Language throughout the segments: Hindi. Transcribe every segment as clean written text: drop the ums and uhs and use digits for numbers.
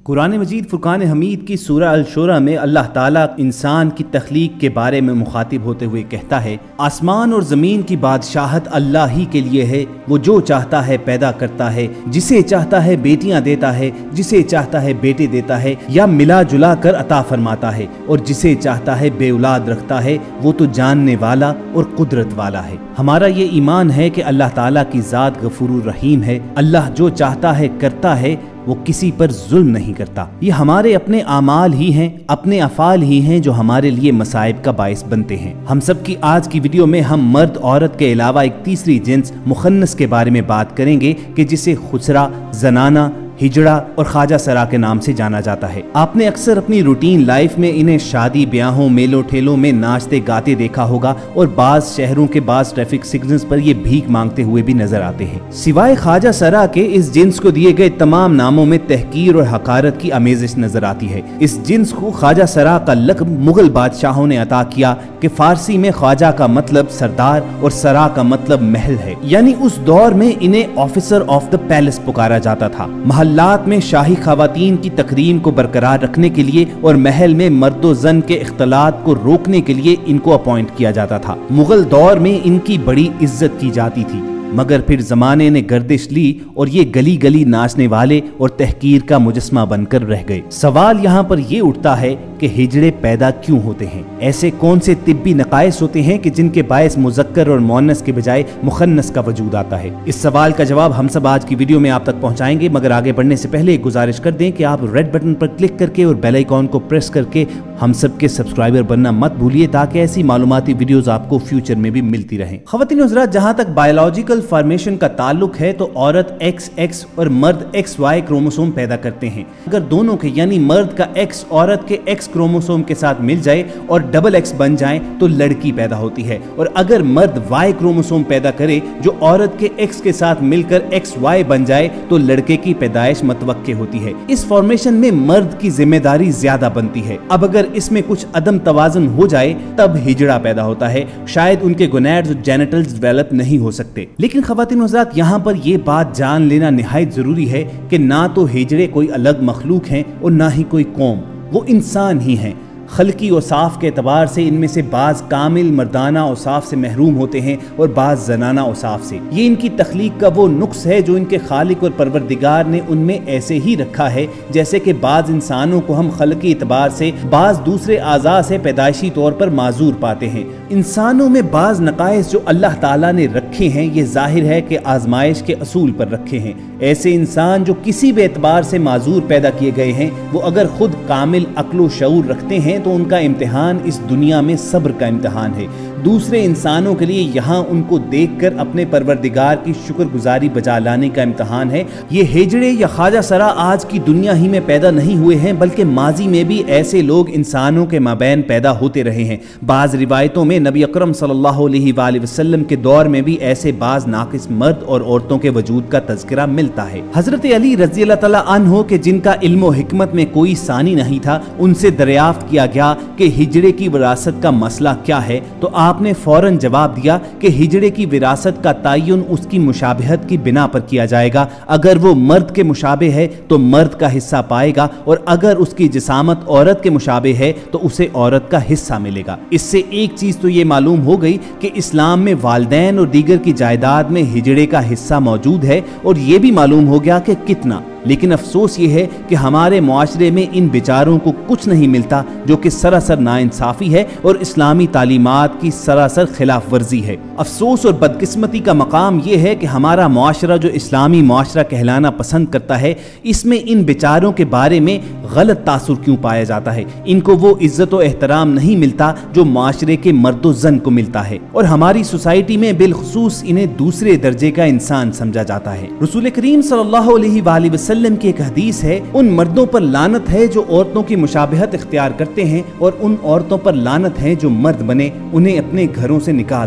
कुरान मजीद फुरकान हमीद की सूरह अल-शूरा में अल्लाह ताला इंसान की तख्लीक के बारे में मुखातिब होते हुए कहता है, आसमान और ज़मीन की बादशाहत अल्लाह ही के लिए है। वो जो चाहता है पैदा करता है, जिसे चाहता है बेटियां देता है, जिसे चाहता है बेटे देता है या मिला जुला कर अता फरमाता है, और जिसे चाहता है बेऔलाद रखता है। वो तो जानने वाला और कुदरत वाला है। हमारा ये ईमान है कि अल्लाह ताला की ज़ात गफूरुर रहीम है। अल्लाह जो चाहता है करता है, वो किसी पर जुल्म नहीं करता। ये हमारे अपने आमाल ही हैं, अपने अफ़ाल ही हैं जो हमारे लिए मसाइब का बाइस बनते हैं। हम सब की आज की वीडियो में हम मर्द औरत के अलावा एक तीसरी जिन्स मुखन्नस के बारे में बात करेंगे कि जिसे खुसरा, जनाना, हिजड़ा और ख्वाजा सरा के नाम से जाना जाता है। आपने अक्सर अपनी रूटीन लाइफ में इन्हें शादी ब्याहों मेलों ठेलों में नाचते गाते देखा होगा, और बाज शहरों के बाज ट्रैफिक सिग्नल्स पर ये भीख मांगते हुए भी नजर आते हैं। सिवाय ख्वाजा सरा के इस जिन्स को दिए गए तमाम नामों में तहकीर और हकारत की आमेजिश नजर आती है। इस जिन्स को ख्वाजा सरा का लक़ब मुगल बादशाहों ने अता किया कि फारसी में ख्वाजा का मतलब सरदार और सरा का मतलब महल है, यानी उस दौर में इन्हें ऑफिसर ऑफ द पैलेस पुकारा जाता था। महल्लात में शाही खवातीन की तकरीम को बरकरार रखने के लिए और महल में मर्दो जन के इख्तलात को रोकने के लिए इनको अपॉइंट किया जाता था। मुगल दौर में इनकी बड़ी इज्जत की जाती थी, मगर फिर जमाने ने गर्दिश ली और ये गली गली नाचने वाले और तहकीर का मुजस्मा बनकर रह गए। सवाल यहाँ पर ये उठता है कि हिजड़े पैदा क्यों होते हैं? ऐसे कौन से तिब्बी नकाइस होते हैं कि जिनके बायस मुज़क्कर और मुअन्नस के बजाय मुखन्नस का वजूद आता है? इस सवाल का जवाब हम सब आज की वीडियो में आप तक पहुँचाएंगे, मगर आगे बढ़ने से पहले एक गुजारिश कर दें कि आप रेड बटन पर क्लिक करके और बेल आइकॉन को प्रेस करके हम सब के सब्सक्राइबर बनना मत भूलिए, ताकि ऐसी मालूमाती वीडियोस आपको फ्यूचर में भी मिलती रहें। ख़वातीन और हज़रात, जहाँ तक बायोलॉजिकल फॉर्मेशन का ताल्लुक है तो औरत XX और मर्द XY क्रोमोसोम पैदा करते हैं। अगर दोनों के यानी मर्द का X औरत के X क्रोमोसोम के साथ मिल जाए और XX बन जाए तो लड़की पैदा होती है, और अगर मर्द Y क्रोमोसोम पैदा करे जो औरत के X के साथ मिलकर XY बन जाए तो लड़के की पैदाइश मतवक्के होती है। इस फॉर्मेशन में मर्द की जिम्मेदारी ज्यादा बनती है। अब अगर इसमें कुछ अदम तवाज़ुन हो जाए तब हिजड़ा पैदा होता है। शायद उनके गोनैड्स और जेनिटल्स डेवलप नहीं हो सकते। लेकिन ख़वातीन और हज़रात, यहाँ पर यह बात जान लेना निहायत जरूरी है कि ना तो हिजड़े कोई अलग मखलूक हैं और ना ही कोई कौम, वो इंसान ही हैं। खल्की औसाफ के एतबार से इनमें से बाज कामिल मर्दाना औसाफ से महरूम होते हैं और बाज जनाना औसाफ से। ये इनकी तख्लीक का वो नुक्स है जो इनके खालिक और परवरदिगार ने उनमें ऐसे ही रखा है, जैसे कि बाज इंसानों को हम खल्की एतबार से बाज दूसरे आज़ा से पैदाइशी तौर पर माजूर पाते हैं। इंसानों में बाज नकाइस जो अल्लाह ताला ने रखे हैं, ये जाहिर है कि आजमाइश के असूल पर रखे हैं। ऐसे इंसान जो किसी भी एतबार से माजूर पैदा किए गए हैं, वो अगर खुद कामिल अक्ल शऊर रखते हैं तो उनका इम्तिहान इस दुनिया में सब्र का इम्तिहान है। दूसरे इंसानों के लिए यहाँ उनको देखकर अपने परवरदिगार की शुक्रगुजारी बजा लाने का इम्तिहान है। ये हिजड़े या ख्वाजा सरा आज की दुनिया ही में पैदा नहीं हुए हैं, बल्कि माजी में भी ऐसे लोग इंसानों के माबैन पैदा होते रहे हैं। बाज रिवायतों में नबी अकरम सल्लल्लाहु अलैहि वसल्लम के दौर में भी ऐसे बाज नाकिस मर्द और औरतों के वजूद का तज़किरा मिलता है। हजरत अली रज़ियल्लाहु तआला अन्हु के जिनका इल्म और हिकमत में कोई सानी नहीं था, उनसे दरियाफ्त किया गया कि हिजड़े की विरासत का मसला क्या है, तो आपने फौरन जवाब दिया कि हिजड़े की विरासत का तयन उसकी मुशाबहत की बिना पर किया जाएगा। अगर वो मर्द के मुशाबे है तो मर्द का हिस्सा पाएगा, और अगर उसकी जिसामत औरत के मुशाबे है तो उसे औरत का हिस्सा मिलेगा। इससे एक चीज तो ये मालूम हो गई कि इस्लाम में वालिदैन और दीगर की जायदाद में हिजड़े का हिस्सा मौजूद है, और ये भी मालूम हो गया कि कितना। लेकिन अफसोस ये है कि हमारे मुआशरे में इन बेचारों को कुछ नहीं मिलता, जो कि सरासर नाइंसाफी है और इस्लामी तालीमात की सरासर खिलाफ वर्जी है। अफसोस और बदकिस्मती का मकाम यह है कि हमारा मुआशरा जो इस्लामी मुआशरा कहलाना पसंद करता है, इसमें इन बेचारों के बारे में गलत तासुर क्यों पाया जाता है? इनको वो इज्जत और एहतराम नहीं मिलता जो मुआशरे के मर्दो जन को मिलता है, और हमारी सोसाइटी में बिलखुसूस इन्हें दूसरे दर्जे का इंसान समझा जाता है। रसूल करीम सल्लल्लाहु अलैहि वसल्लम की एक हदीस है, उन मर्दों पर लानत है जो औरतों की मुशाबहत इख्तियार करते हैं, और उन औरतों पर लानत है जो मर्द बने, उन्हें अपने घरों से निकाल दो।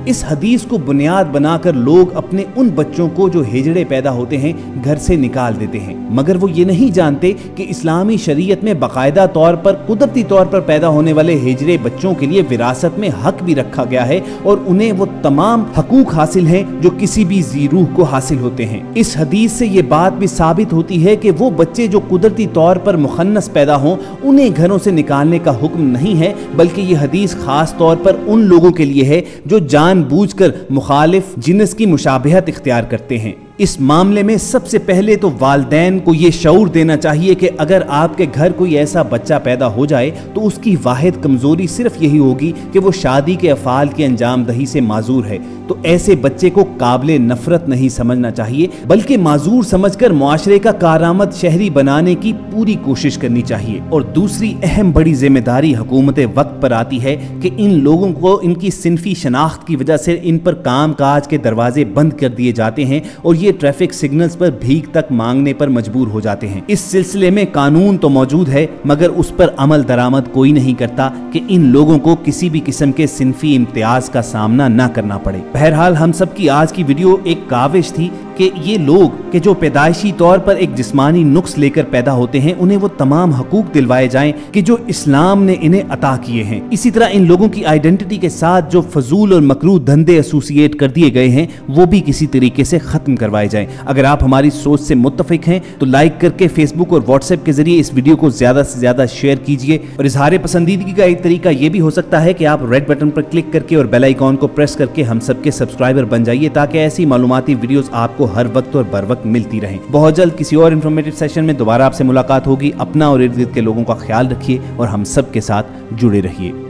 इस हदीस को बुनियाद बनाकर लोग अपने उन बच्चों को जो हिजड़े पैदा होते हैं घर से निकाल देते हैं, मगर वो ये नहीं जानते कि इस्लामी शरीयत में बाकायदा तौर पर कुदरती तौर पर पैदा होने वाले हिजड़े बच्चों के लिए विरासत में हक भी रखा गया है और उन्हें वो तमाम हकूक हासिल हैं जो किसी भी जी रूह को हासिल होते हैं। इस हदीस से ये बात भी साबित होती है कि वो बच्चे जो कुदरती तौर पर मुखन्नस पैदा हों उन्हें घरों से निकालने का हुक्म नहीं है, बल्कि ये हदीस खास तौर पर उन लोगों के लिए है जो जानबूझकर मुखालिफ जिन्स की मुशाबहत इख्तियार करते हैं। इस मामले में सबसे पहले तो वालिदैन को ये शऊर देना चाहिए कि अगर आपके घर कोई ऐसा बच्चा पैदा हो जाए तो उसकी वाहिद कमजोरी सिर्फ यही होगी कि वो शादी के अफ़ाल की अंजाम दही से माजूर है, तो ऐसे बच्चे को काबिले नफरत नहीं समझना चाहिए, बल्कि माजूर समझकर मुआशरे का कारामद शहरी बनाने की पूरी कोशिश करनी चाहिए। और दूसरी अहम बड़ी जिम्मेदारी हुकूमत वक्त पर आती है कि इन लोगों को इनकी सिनफी शनाख्त की वजह से इन पर काम काज के दरवाजे बंद कर दिए जाते हैं और ये ट्रैफिक सिग्नल्स पर भीख तक मांगने पर मजबूर हो जाते हैं। इस सिलसिले में कानून तो मौजूद है, मगर उस पर अमल दरामद कोई नहीं करता कि इन लोगों को किसी भी किस्म के सिनफी इम्तियाज का सामना न करना पड़े। बहरहाल हम सब की आज की वीडियो एक काविश थी कि ये लोग के जो पैदाइशी तौर पर एक जिस्मानी नुक्स लेकर पैदा होते हैं उन्हें वो तमाम हकूक दिलवाए जाएं कि जो इस्लाम ने इन्हें अता किए हैं। इसी तरह इन लोगों की आइडेंटिटी के साथ जो फजूल और मकरूह धंधे एसोसिएट कर दिए गए हैं वो भी किसी तरीके से खत्म करवाए जाएं। अगर आप हमारी सोच से मुत्तफिक हैं तो लाइक करके फेसबुक और व्हाट्सएप के जरिए इस वीडियो को ज्यादा से ज्यादा शेयर कीजिए। और इजहार पसंदीदगी का एक तरीका ये भी हो सकता है कि आप रेड बटन पर क्लिक करके और बेल आइकॉन को प्रेस करके हम सबके सब्सक्राइबर बन जाइए, ताकि ऐसी मालूमाती वीडियोस आपको हर वक्त और बर वक्त मिलती रहें। बहुत जल्द किसी और इंफॉर्मेटिव सेशन में दोबारा आपसे मुलाकात होगी। अपना और इर्द गिर्द के लोगों का ख्याल रखिए और हम सब के साथ जुड़े रहिए।